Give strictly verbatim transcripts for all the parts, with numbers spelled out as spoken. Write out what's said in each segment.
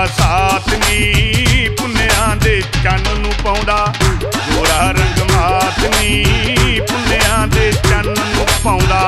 साथ नी पुन्नियां दे चन्न नूं पाउंदा गोरा रंग मात नी पुन्नियां दे चन्न नूं पाउंदा।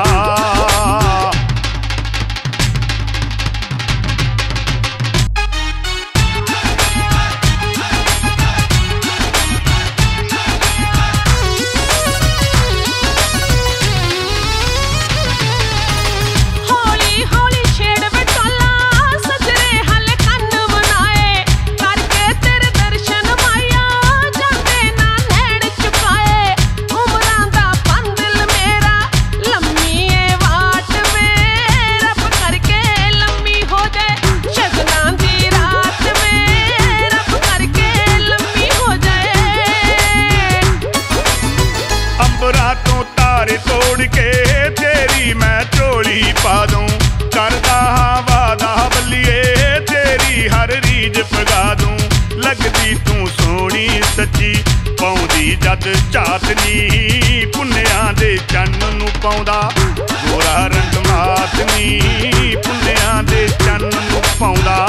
तोड़ के तेरी मैं झोली पा दूं करदा हां वादा बल्लिए तेरी हर रीज पगा दूं। लगदी तू सोहनी सच्ची पाउंदी जद झातनी पुन्नियां दे चन्न नूं पाउंदा गोरा रंग मातनी पुन्नियां दे चन्न नूं पाउंदा।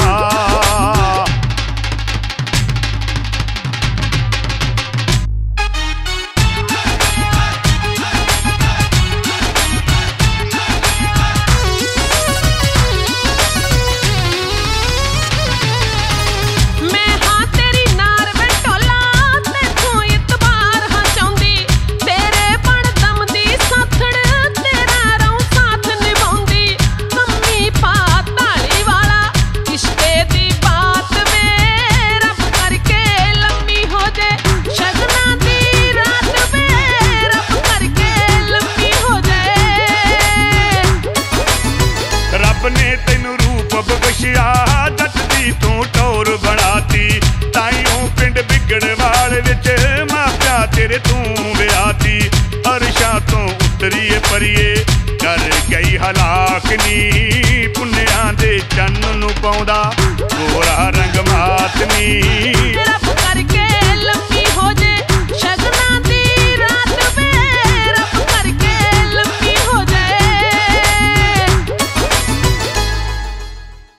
ने तेनू रूप बख्शिया जट दी तू टोर बनाती ताइयों पिंड बिगड़वाल विच मापिया तेरे तू विआती। अरशां तो उतरीए परिए कर गई हलाक नी पुन्नियां दे चन्न नूं पाउंदा गोरा